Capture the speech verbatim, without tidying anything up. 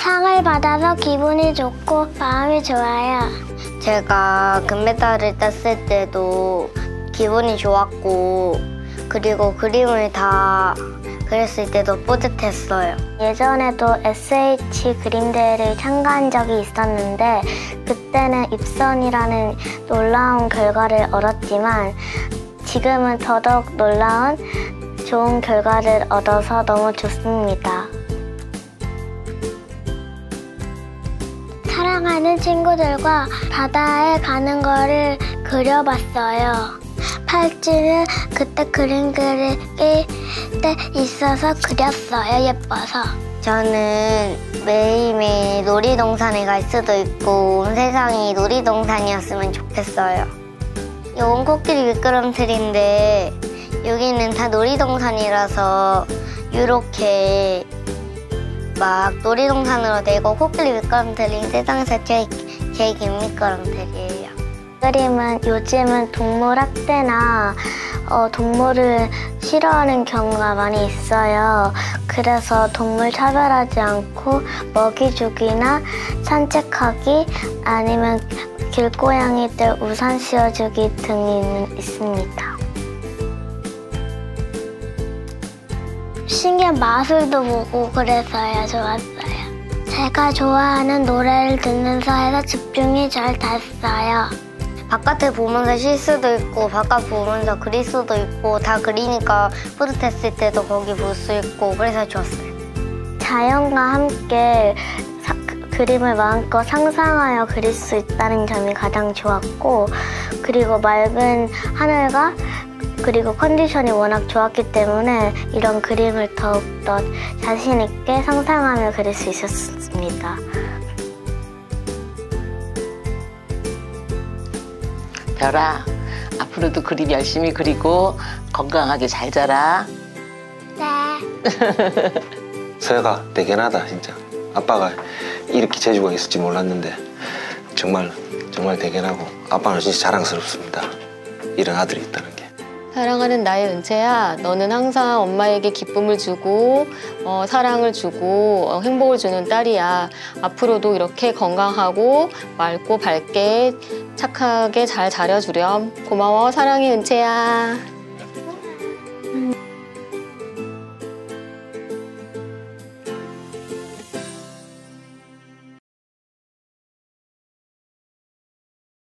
상을 받아서 기분이 좋고 마음이 좋아요. 제가 금메달을 땄을 때도 기분이 좋았고, 그리고 그림을 다 그렸을 때도 뿌듯했어요. 예전에도 에스에이치 그림대회를 참가한 적이 있었는데 그때는 입선이라는 놀라운 결과를 얻었지만 지금은 더더욱 놀라운 좋은 결과를 얻어서 너무 좋습니다. 사랑하는 친구들과 바다에 가는 거를 그려봤어요. 팔찌는 그때 그림 그리기 때 있어서 그렸어요. 예뻐서. 저는 매일매일 놀이동산에 갈 수도 있고 온 세상이 놀이동산이었으면 좋겠어요. 이건 코끼리 미끄럼틀인데 여기는 다 놀이동산이라서 이렇게 막 놀이동산으로 되고 코끼리 미끄럼틀이 세상에서 제일, 제일 긴 미끄럼틀이에요. 그림은 요즘은 동물학대나 어, 동물을 싫어하는 경우가 많이 있어요. 그래서 동물 차별하지 않고 먹이 주기나 산책하기 아니면 길고양이들 우산 씌워주기 등이 있습니다. 신기한 마술도 보고 그래서요. 좋았어요. 제가 좋아하는 노래를 듣면서 해서 집중이 잘 됐어요. 바깥을 보면서 쉴 수도 있고 바깥 보면서 그릴 수도 있고 다 그리니까 뿌듯했을 때도 거기 볼 수 있고 그래서 좋았어요. 자연과 함께 사, 그림을 마음껏 상상하여 그릴 수 있다는 점이 가장 좋았고 그리고 맑은 하늘과 그리고 컨디션이 워낙 좋았기 때문에 이런 그림을 더욱더 자신 있게 상상하며 그릴 수 있었습니다. 별아, 앞으로도 그림 열심히 그리고 건강하게 잘 자라. 네. 서혁아, 대견하다 진짜. 아빠가 이렇게 재주가 있을지 몰랐는데 정말 정말 대견하고 아빠는 진짜 자랑스럽습니다. 이런 아들이 있다는 게. 사랑하는 나의 은채야, 너는 항상 엄마에게 기쁨을 주고 어, 사랑을 주고 어, 행복을 주는 딸이야. 앞으로도 이렇게 건강하고 맑고 밝게 착하게 잘 자려주렴. 고마워, 사랑해 은채야.